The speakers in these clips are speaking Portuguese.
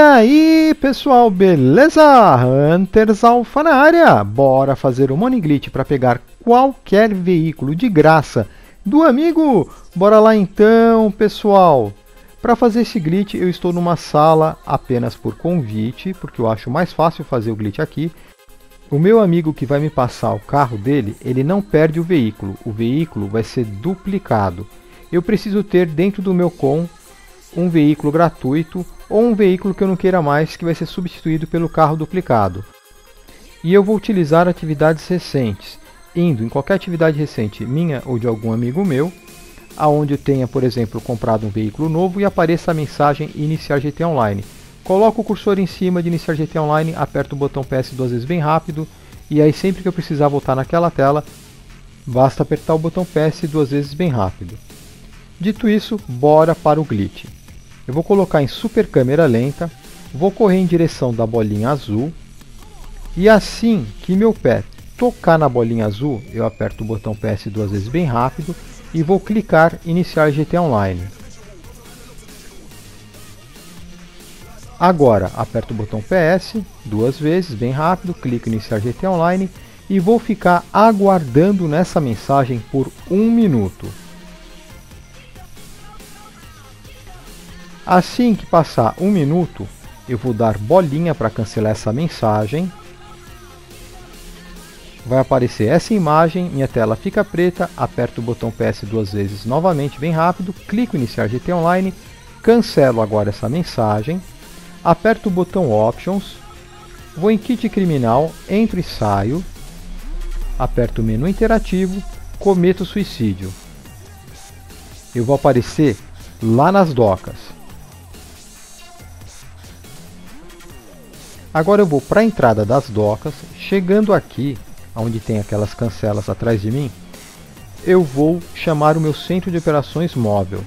aí pessoal, beleza? Hunters Alpha na área! Bora fazer um Money Glitch para pegar qualquer veículo de graça do amigo? Bora lá então pessoal! Para fazer esse glitch eu estou numa sala apenas por convite, porque eu acho mais fácil fazer o glitch aqui. O meu amigo que vai me passar o carro dele, ele não perde o veículo vai ser duplicado. Eu preciso ter dentro do meu com um veículo gratuito ou um veículo que eu não queira mais, que vai ser substituído pelo carro duplicado. E eu vou utilizar atividades recentes, indo em qualquer atividade recente minha ou de algum amigo meu, aonde eu tenha, por exemplo, comprado um veículo novo e apareça a mensagem Iniciar GTA Online. Coloco o cursor em cima de Iniciar GTA Online, aperto o botão PS duas vezes bem rápido, e aí sempre que eu precisar voltar naquela tela, basta apertar o botão PS duas vezes bem rápido. Dito isso, bora para o glitch. Eu vou colocar em super câmera lenta, vou correr em direção da bolinha azul, e assim que meu pé tocar na bolinha azul, eu aperto o botão PS duas vezes bem rápido e vou clicar Iniciar GTA Online. Agora aperto o botão PS duas vezes bem rápido, clico em Iniciar GTA Online e vou ficar aguardando nessa mensagem por 1 minuto. Assim que passar 1 minuto, eu vou dar bolinha para cancelar essa mensagem. Vai aparecer essa imagem, minha tela fica preta, aperto o botão PS duas vezes novamente bem rápido, clico em Iniciar GTA Online, cancelo agora essa mensagem, aperto o botão Options, vou em Kit Criminal, entro e saio, aperto o menu interativo, cometo suicídio. Eu vou aparecer lá nas docas. Agora eu vou para a entrada das docas, chegando aqui, onde tem aquelas cancelas atrás de mim, eu vou chamar o meu centro de operações móvel.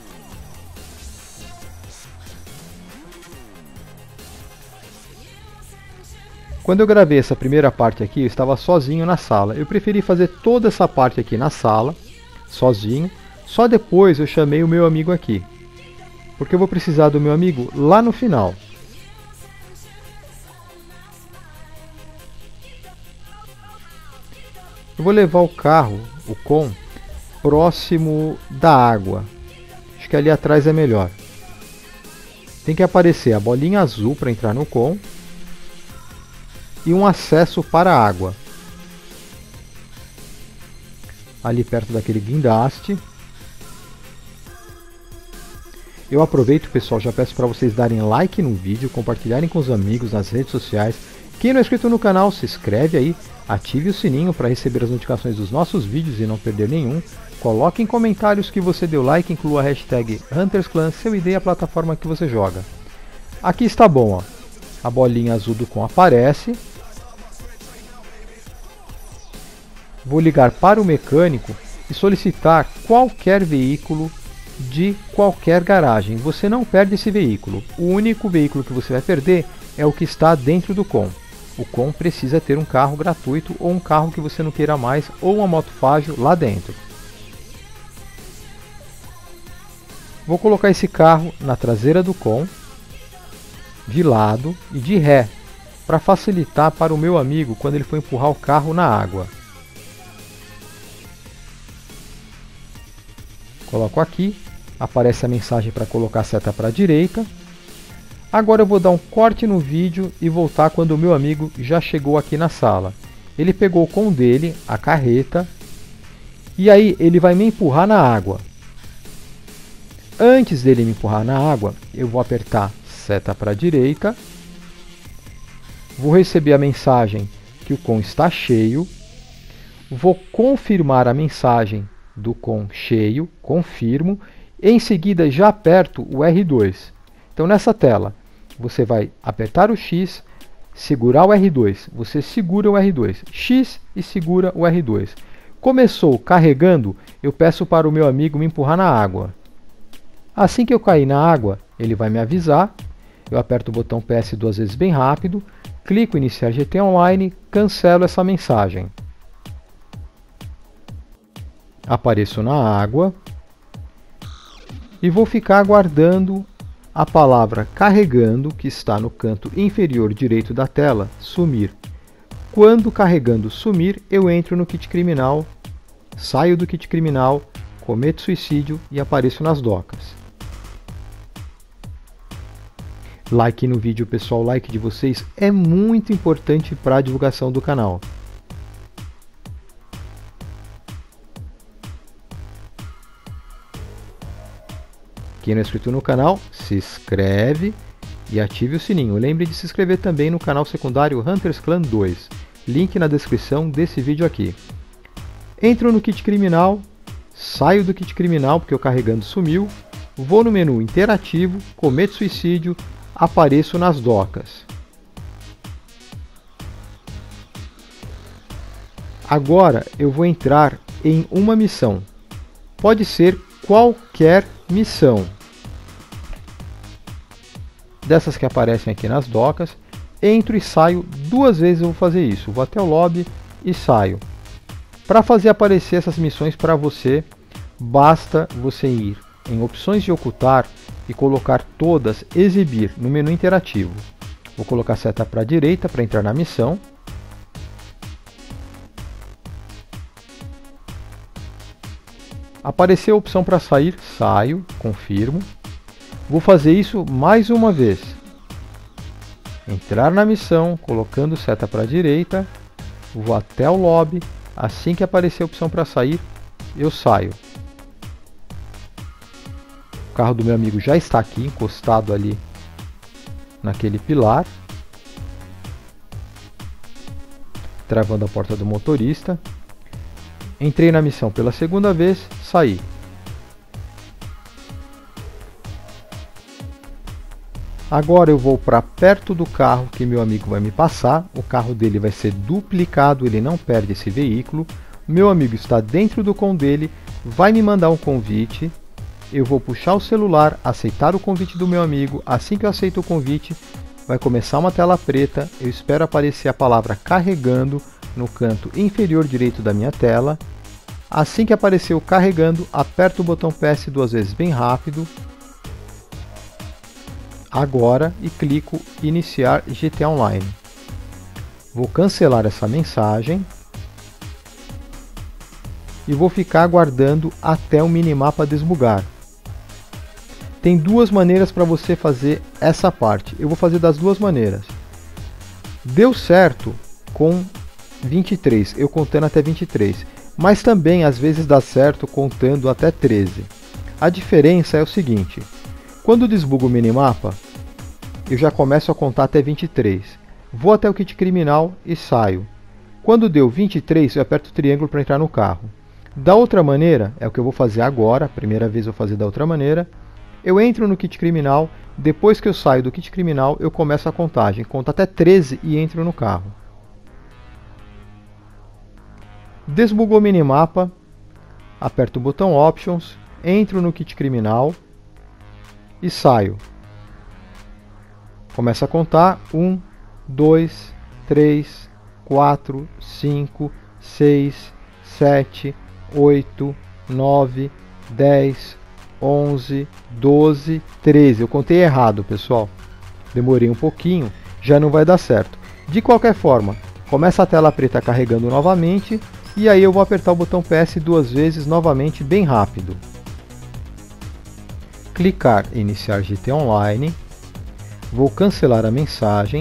Quando eu gravei essa primeira parte aqui, eu estava sozinho na sala. Eu preferi fazer toda essa parte aqui na sala, sozinho. Só depois eu chamei o meu amigo aqui, porque eu vou precisar do meu amigo lá no final. Eu vou levar o carro, o com, próximo da água. Acho que ali atrás é melhor. Tem que aparecer a bolinha azul para entrar no com e um acesso para a água. Ali perto daquele guindaste. Eu aproveito, pessoal, já peço para vocês darem like no vídeo, compartilharem com os amigos nas redes sociais. Quem não é inscrito no canal, se inscreve aí, ative o sininho para receber as notificações dos nossos vídeos e não perder nenhum. Coloque em comentários que você deu like, inclua a hashtag HuntersClan, seu ID e a plataforma que você joga. Aqui está bom, ó. A bolinha azul do com aparece. Vou ligar para o mecânico e solicitar qualquer veículo de qualquer garagem. Você não perde esse veículo. O único veículo que você vai perder é o que está dentro do com. O com precisa ter um carro gratuito ou um carro que você não queira mais ou uma moto Fágio lá dentro. Vou colocar esse carro na traseira do com, de lado e de ré, para facilitar para o meu amigo quando ele for empurrar o carro na água. Coloco aqui, aparece a mensagem para colocar a seta para a direita. Agora eu vou dar um corte no vídeo e voltar quando o meu amigo já chegou aqui na sala. Ele pegou o com dele, a carreta, e aí ele vai me empurrar na água. Antes dele me empurrar na água, eu vou apertar seta para a direita. Vou receber a mensagem que o com está cheio. Vou confirmar a mensagem do com cheio, confirmo. Em seguida já aperto o R2. Então nessa tela, você vai apertar o X, segurar o R2, você segura o R2, X e segura o R2. Começou carregando, eu peço para o meu amigo me empurrar na água. Assim que eu cair na água, ele vai me avisar, eu aperto o botão PS duas vezes bem rápido, clico em Iniciar GTA Online, cancelo essa mensagem. Apareço na água e vou ficar aguardando a palavra carregando, que está no canto inferior direito da tela, sumir. Quando carregando sumir, eu entro no kit criminal, saio do kit criminal, cometo suicídio e apareço nas docas. Like no vídeo, pessoal, o like de vocês é muito importante para a divulgação do canal. Quem não é inscrito no canal, se inscreve e ative o sininho. Lembre de se inscrever também no canal secundário Hunters Clan 2. Link na descrição desse vídeo aqui. Entro no kit criminal, saio do kit criminal porque o carregando sumiu, vou no menu interativo, cometo suicídio, apareço nas docas. Agora eu vou entrar em uma missão. Pode ser qualquer missão. Dessas que aparecem aqui nas docas, entro e saio 2 vezes. Eu vou fazer isso. Vou até o lobby e saio. Para fazer aparecer essas missões para você, basta você ir em opções de ocultar e colocar todas exibir no menu interativo. Vou colocar a seta para a direita para entrar na missão. Apareceu a opção para sair, saio, confirmo. Vou fazer isso mais uma vez. Entrar na missão, colocando seta para a direita, vou até o lobby. Assim que aparecer a opção para sair, eu saio. O carro do meu amigo já está aqui, encostado ali naquele pilar. Travando a porta do motorista. Entrei na missão pela segunda vez, saí. Agora eu vou para perto do carro que meu amigo vai me passar. O carro dele vai ser duplicado, ele não perde esse veículo. Meu amigo está dentro do com dele, vai me mandar um convite. Eu vou puxar o celular, aceitar o convite do meu amigo. Assim que eu aceito o convite, vai começar uma tela preta. Eu espero aparecer a palavra carregando no canto inferior direito da minha tela. Assim que apareceu carregando, aperto o botão PS 2 vezes bem rápido. Agora e clico iniciar GTA Online. Vou cancelar essa mensagem e vou ficar aguardando até o minimapa desbugar. Tem 2 maneiras para você fazer essa parte. Eu vou fazer das 2 maneiras. Deu certo com 23, eu contando até 23, mas também às vezes dá certo contando até 13. A diferença é o seguinte: quando desbugo o minimapa, eu já começo a contar até 23. Vou até o kit criminal e saio. Quando deu 23, eu aperto o triângulo para entrar no carro. Da outra maneira, é o que eu vou fazer agora, a primeira vez eu vou fazer da outra maneira. Eu entro no kit criminal, depois que eu saio do kit criminal, eu começo a contagem. Conto até 13 e entro no carro. Desbugou o minimapa, aperto o botão Options, entro no kit criminal e saio. Começa a contar 1, 2, 3, 4, 5, 6, 7, 8, 9, 10, 11, 12, 13. Eu contei errado, pessoal. Demorei um pouquinho, já não vai dar certo. De qualquer forma, começa a tela preta carregando novamente e aí eu vou apertar o botão PS 2 vezes novamente bem rápido. Clicar em iniciar GTA Online. Vou cancelar a mensagem.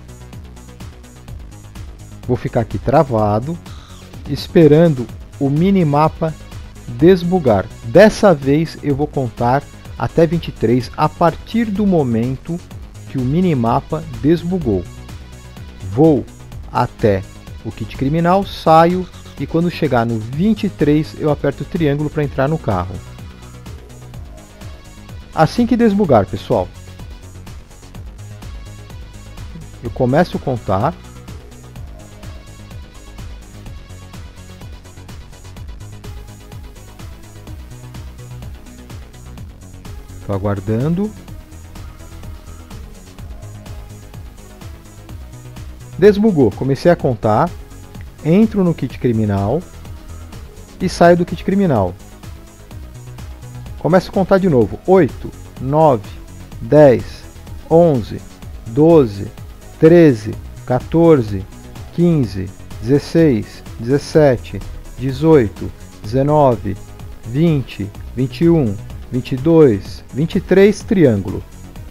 Vou ficar aqui travado, esperando o minimapa desbugar. Dessa vez eu vou contar até 23 a partir do momento que o minimapa desbugou. Vou até o kit criminal, saio e quando chegar no 23 eu aperto o triângulo para entrar no carro. Assim que desbugar, pessoal, eu começo a contar. Estou aguardando. Desbugou, comecei a contar. Entro no kit criminal e saio do kit criminal. Começo a contar de novo. 8, 9, 10, 11, 12, 13, 14, 15, 16, 17, 18, 19, 20, 21, 22, 23, triângulo.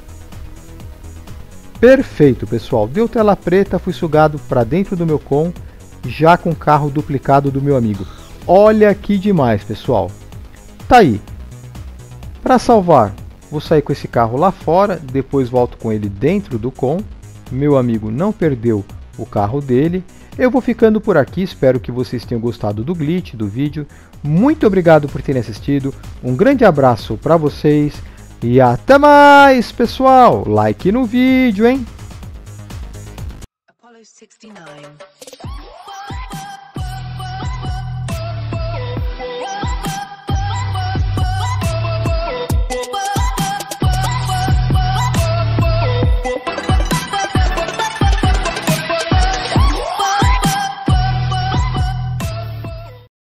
Perfeito, pessoal. Deu tela preta, fui sugado para dentro do meu com, já com o carro duplicado do meu amigo. Olha que demais, pessoal. Tá aí. Para salvar, vou sair com esse carro lá fora, depois volto com ele dentro do com. Meu amigo não perdeu o carro dele. Eu vou ficando por aqui, espero que vocês tenham gostado do glitch, do vídeo. Muito obrigado por terem assistido. Um grande abraço para vocês. E até mais, pessoal! Like no vídeo, hein? Apollo 69.